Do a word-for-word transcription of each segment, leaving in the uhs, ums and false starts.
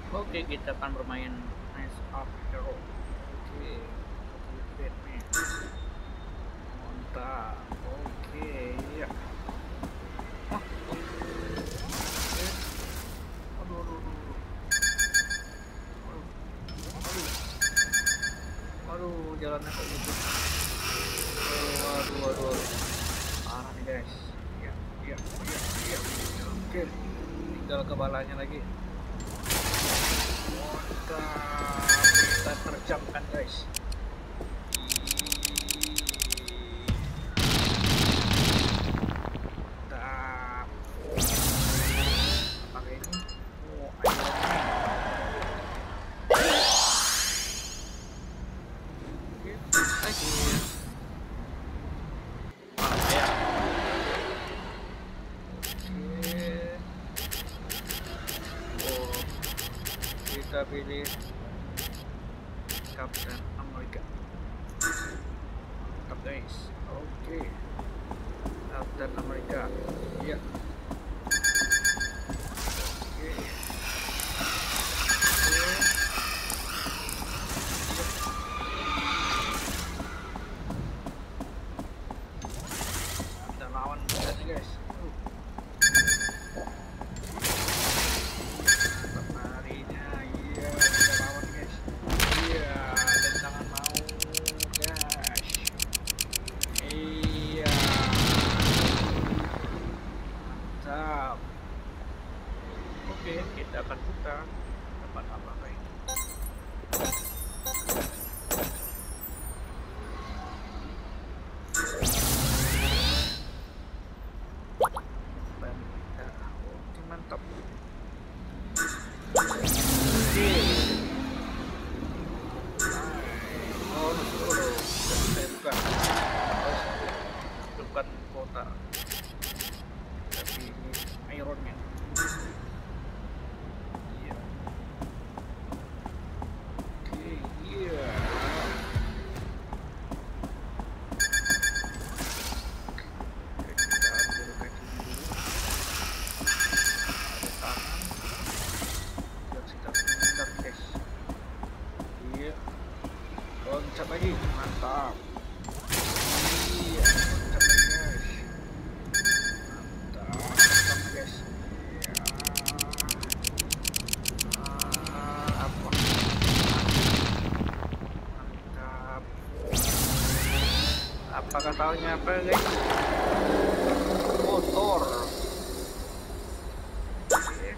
Oke, kita akan bermain Knights of Hero. Oke, Batman. Mantap. Oke, ya. Ah, oke. Aduh, aduh, aduh. Aduh, aduh. Aduh, jalannya kok gitu. Aduh, aduh, aduh, aduh. Parah nih guys. Ya, ya, ya, ya. Oke, tinggal kepalanya lagi. Mantap, kita terjamkan guys. Mantap. Pakai ini. Oh, Iron Man. Oke, lagi. Ah, ya. Oke. Oh, kita pilih Captain America. Mantap guys. Oke, Captain America. Ya. Oke. Oke. Kita lawan berat nih guys. Uh. Mantap larinya. Iya, kita lawan nih guys. Iya, dan jangan mau guys. Iya. Mantap. Oke, kita akan buka dapat apa kayak ini. Bandita. Oke, mantap. Oke. Oh, sudah saya buka. Oh, bukan kota. Tapi ini Iron Man. Iya. Oke, iya. Oke, kita ambil kaki dulu. Ada tangan. Dan kita mengendap guys. Iya. Loncat lagi, mantap. Iya, loncat lagi guys. Mantap, mantap guys. Iya. Ah, apa? Mantap. Apakah tahunya apa guys? Motor. Oke.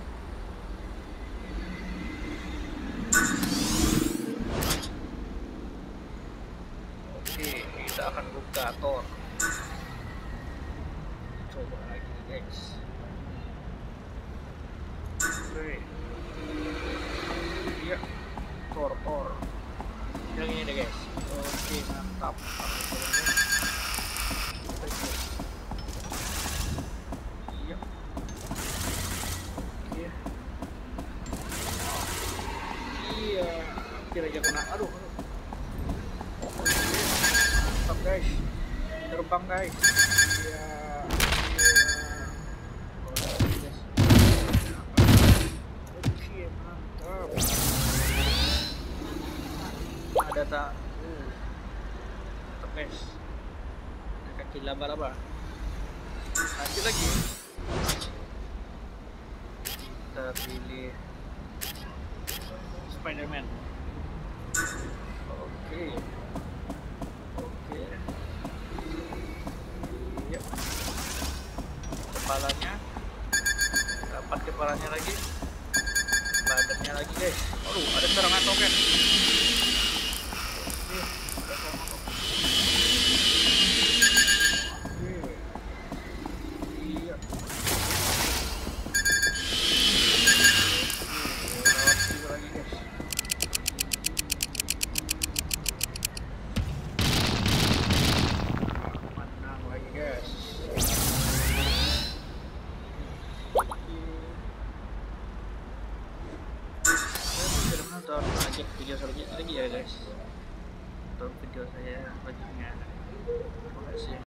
Oke, kita akan buka Thor. Coba lagi guys. Oke. Iya, Thor, Thor. Yang ini deh guys. Oke, mantap. Iya. Oke. Iya. Hampir aja kena. Aduh, aduh. Mantap guys. Terbang guys. Iya. Iya. Oke, mantap. Ada tak? Uh, mantap guys. Ada kaki laba-laba. Lanjut lagi. Kita pilih Spider-Man. Oke. Oke. Yep. Kepalanya. Dapat kepalanya lagi. Badannya lagi guys. Aduh, ada serangan token. Oke, ada serangan token. Oke. Iya. Oke, lewat sini lagi guys. Menang lagi guys. Tonton lanjut video selanjutnya lagi ya guys. Tonton video saya selanjutnya. Terima kasih.